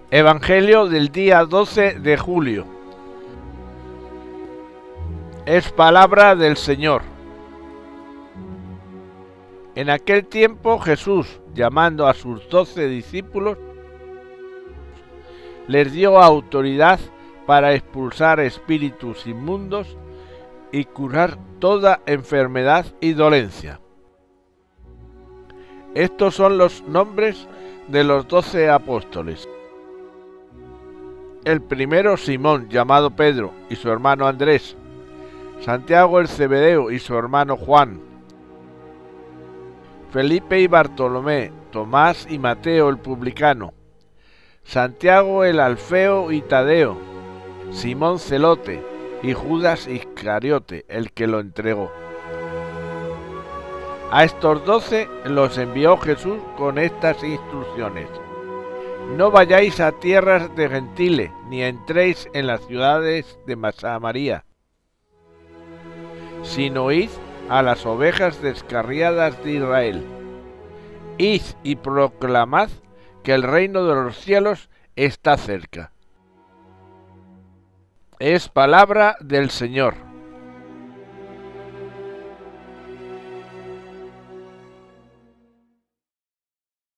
Evangelio del día 12 de julio. Es palabra del Señor. En aquel tiempo Jesús, llamando a sus 12 discípulos, les dio autoridad para expulsar espíritus inmundos y curar toda enfermedad y dolencia. Estos son los nombres de los 12 apóstoles. El primero, Simón, llamado Pedro, y su hermano Andrés; Santiago el Zebedeo y su hermano Juan; Felipe y Bartolomé; Tomás y Mateo el publicano; Santiago el Alfeo y Tadeo; Simón Celote y Judas Iscariote, el que lo entregó. A estos 12 los envió Jesús con estas instrucciones: no vayáis a tierras de gentiles, ni entréis en las ciudades de Samaria, sino id a las ovejas descarriadas de Israel. Id y proclamad que el reino de los cielos está cerca. Es palabra del Señor.